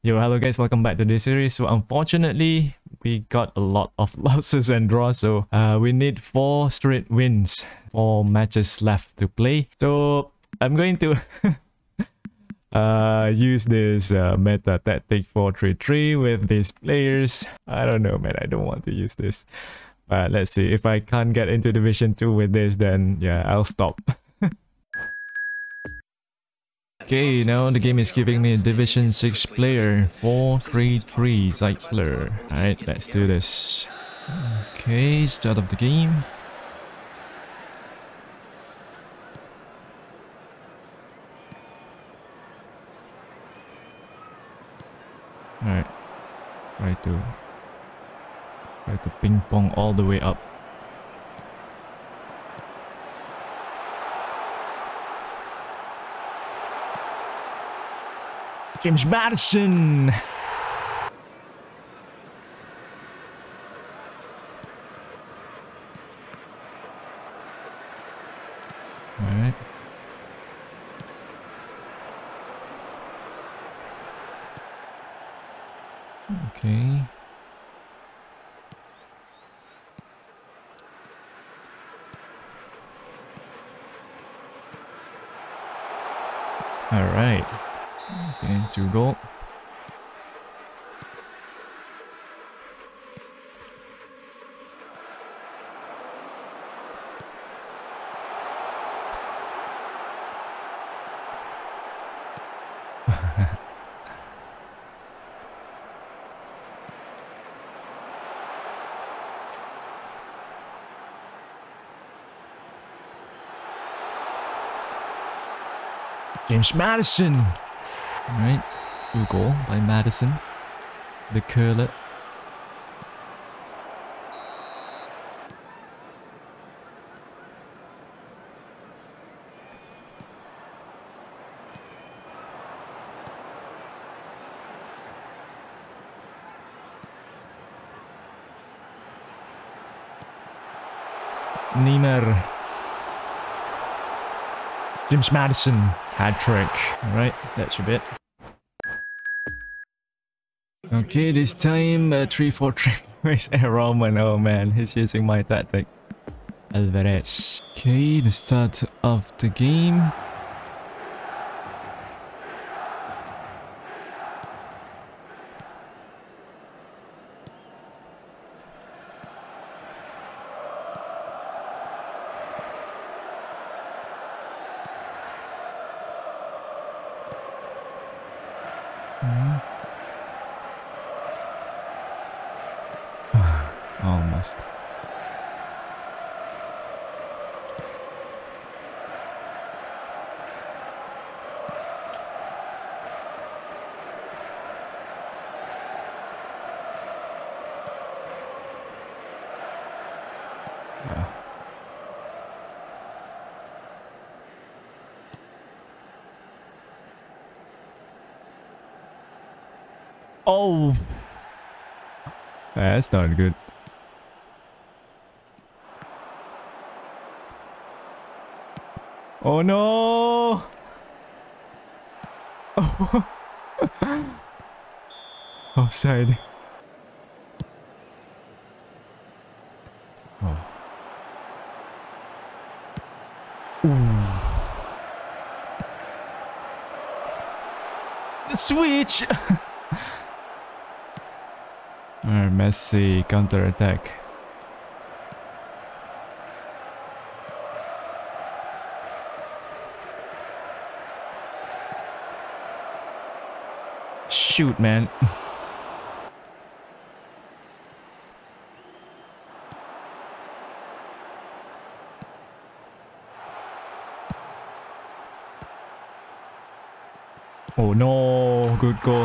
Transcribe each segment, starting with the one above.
Yo, hello guys, welcome back to this series. So unfortunately, we got a lot of losses and draws, so we need 4 straight wins, 4 matches left to play. So I'm going to use this meta tactic 4-3-3 with these players. I don't know, man, I don't want to use this. But let's see, if I can't get into Division 2 with this, then yeah, I'll stop. Okay, now the game is giving me a Division 6 player, 4-3-3 Zeitzler. Alright, let's do this. Okay, start of the game. Alright, try to ping pong all the way up. James Maddison! Alright. Okay. Alright. Okay, 2 goal. James Maddison! Alright, 2 goal by Maddison. The curler. Neymar. James Maddison. Hat-trick. Alright, that's a bit. Okay, this time 3-4-3. Where's Roman? Oh man, he's using my tactic. Alvarez. Okay, the start of the game. Almost. Oh, that's not good. Oh no! Oh. Offside. Oh. Ooh. The switch! Messi counter attack. Shoot, man. Oh no, good goal.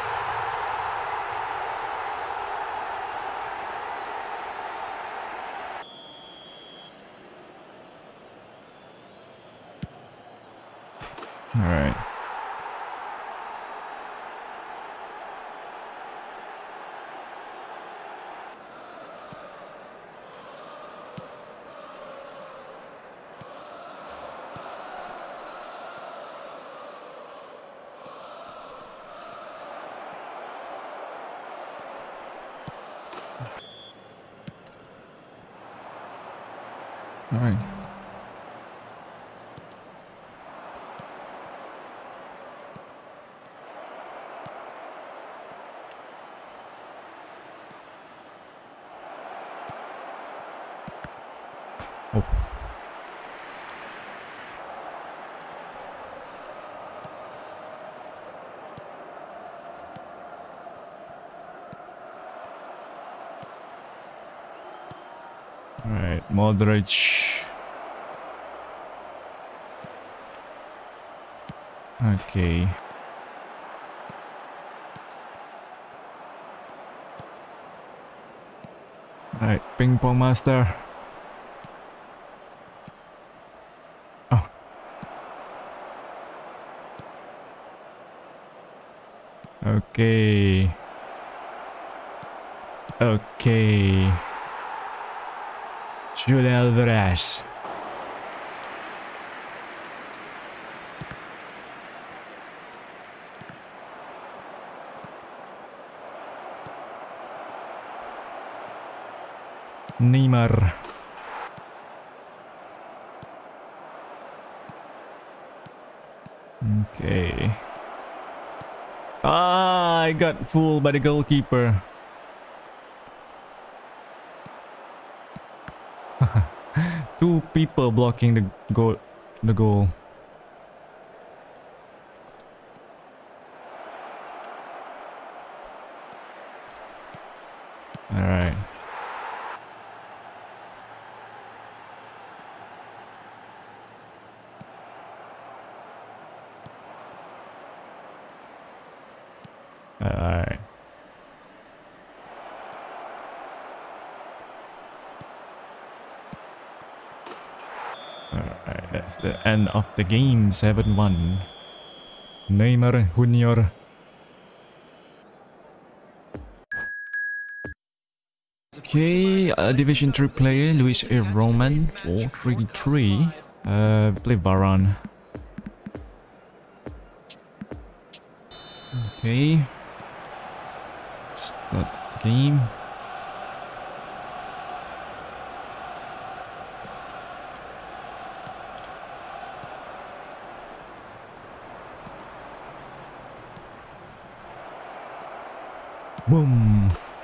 All right. All right. Oh. All right, Modric. Okay. All right, ping pong master. Oh. Okay. Okay. Julian Alvarez. Neymar. Okay. Ah, I got fooled by the goalkeeper. Two people blocking the goal. The goal. All right. Alright. Alright, that's the end of the game. 7-1. Neymar Junior. Okay, Division 3 player, Luis A. Roman, 433. Play Varane. Okay. Start the game. Boom.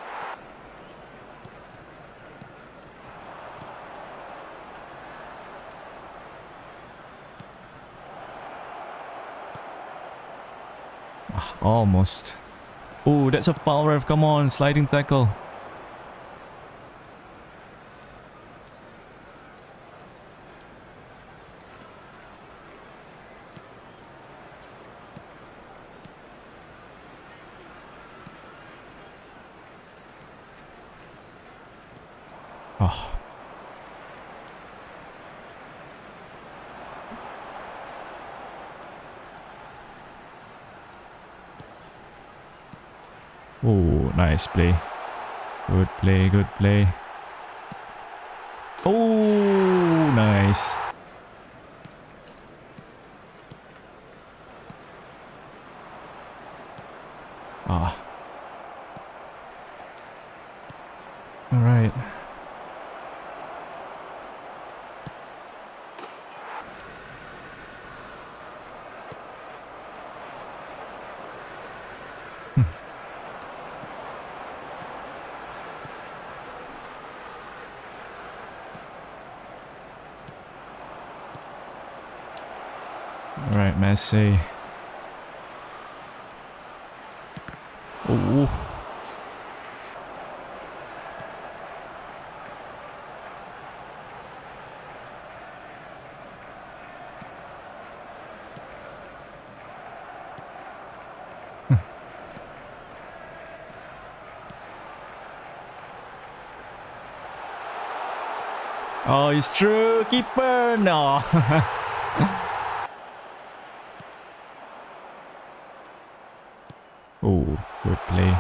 Almost. Oh, that's a foul, ref. Come on, sliding tackle. Oh. Oh, nice play. Good play, good play. Oh, nice. Ah. All right. All right, Messi. Oh. Oh, it's true. Keeper. No. Oh, good play.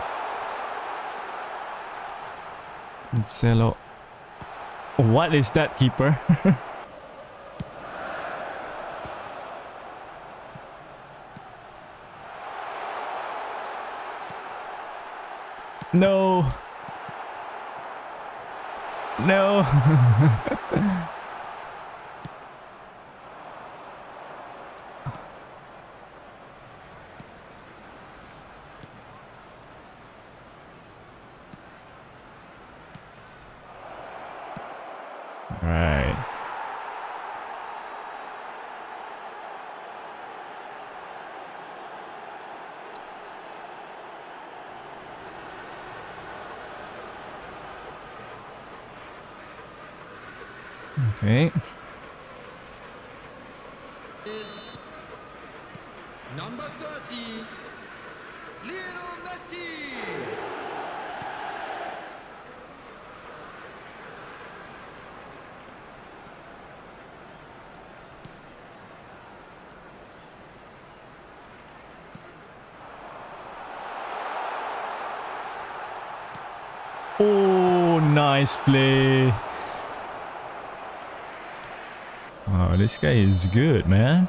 Cancelo. What is that, keeper? No. No. Okay. Number 30, Lionel Messi. Oh, nice play. Oh, this guy is good, man.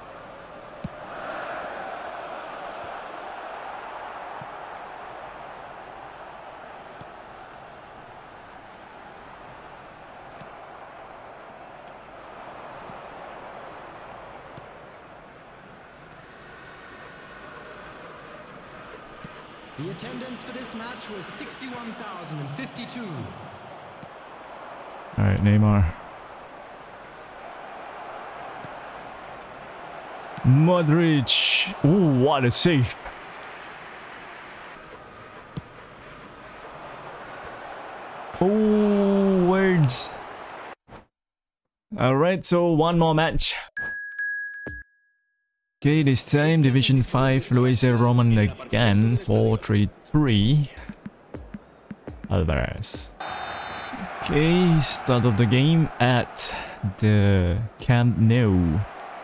The attendance for this match was 61,052. All right, Neymar. Modric. Ooh, what a save. Oh, words. All right, so one more match. Okay, this time Division 5, Luis Roman again, 4-3-3. Alvarez. Okay, start of the game at the Camp Nou.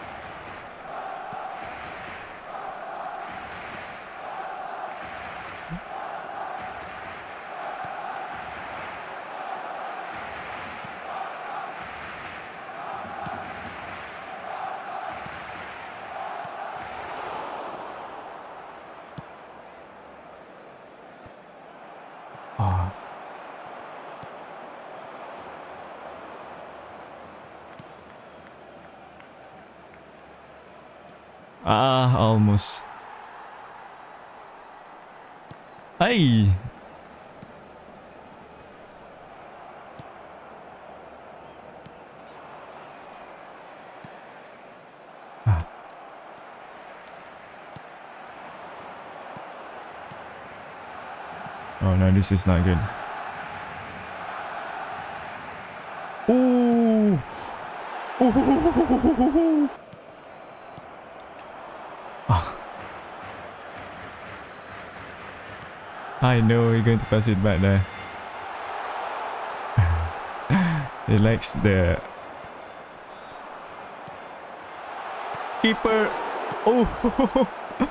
Almost. Hey! Oh no, this is not good. Ooh! Ooh! I know we're going to pass it back there. He likes the keeper. Oh!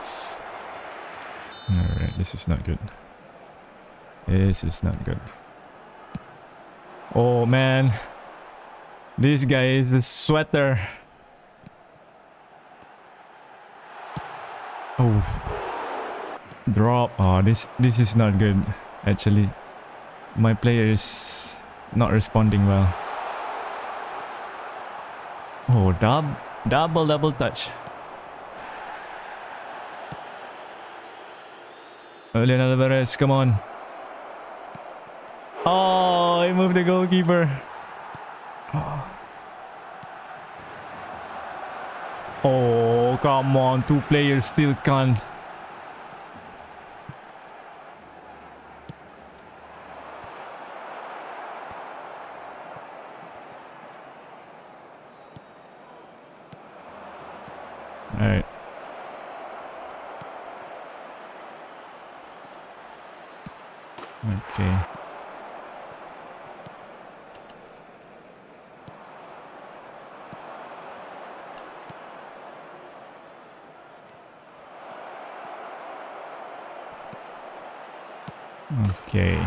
Alright, this is not good. This is not good. Oh man. This guy is a sweater. Oh. Drop. Oh, this is not good. Actually, my player is not responding well. Oh, double touch. Julian Alvarez, come on. Oh, he moved the goalkeeper. Oh, come on. Two players still can't. Alright. Okay. Okay.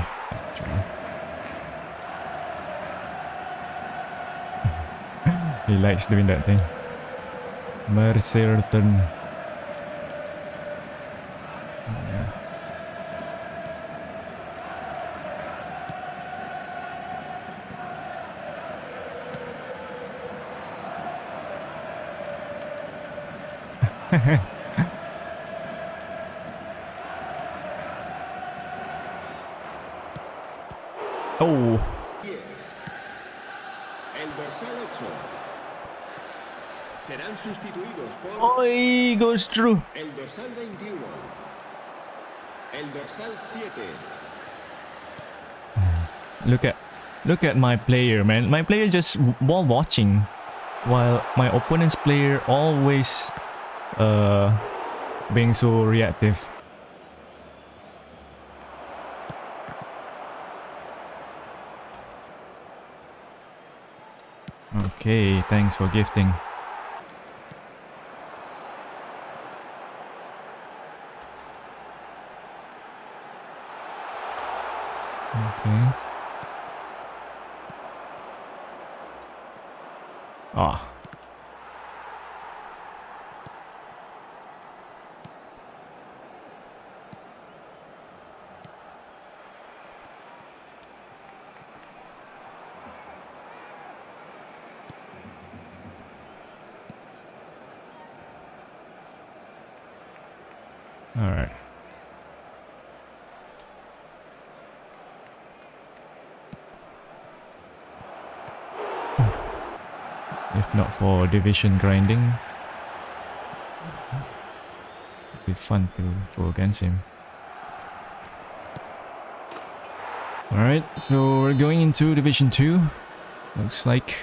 He likes doing that thing. Mercerton. Oh. El dorsal 8 serán sustituidos por Oh, goes through. el dorsal 21, el dorsal 7. Look at Look at my player, man. My player just wall watching, while my opponent's player always being so reactive. Okay, thanks for gifting. Okay. Ah. All right. If not for division grinding, it'd be fun to go against him. Alright, so we're going into Division 2. Looks like.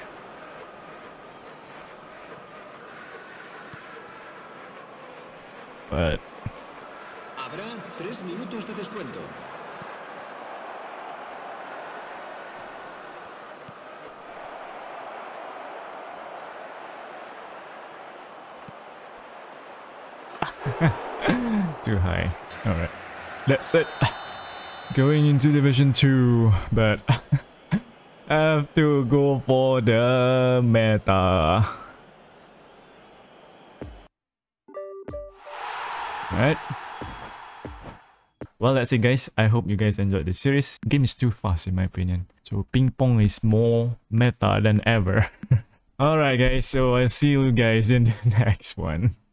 But Habrá 3 minutos de descuento. too high. Alright. That's it. Going into Division 2, but I have to go for the meta. Alright. Well, that's it, guys. I hope you guys enjoyed this series. The game is too fast in my opinion. So ping pong is more meta than ever. Alright guys, so I'll see you guys in the next one.